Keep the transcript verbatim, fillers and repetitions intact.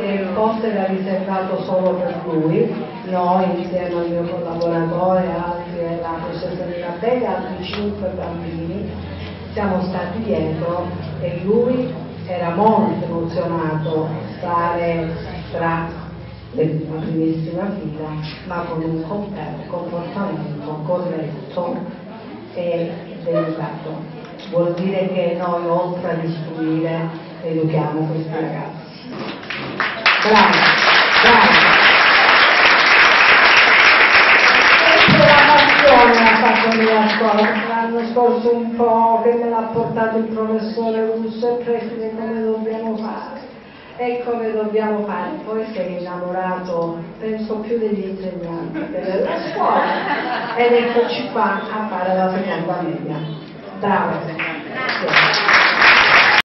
Il posto era riservato solo per lui. Noi, insieme al mio collaboratore, altri e la professoressa Mirabelli e altri cinque bambini, siamo stati dietro e lui era molto emozionato a stare tra la primissima fila, ma con un comportamento corretto e delicato. Vuol dire che noi, oltre ad istruire, educhiamo questi ragazzi. Bravo, bravo. Sempre la passione ha fatto mia scuola. L'anno scorso un po' che me l'ha portato il professore Russo e preside come dobbiamo fare e come dobbiamo fare. Poi sei innamorato, penso più degli insegnanti che della scuola, ed eccoci qua a fare la seconda media. Bravo. Grazie.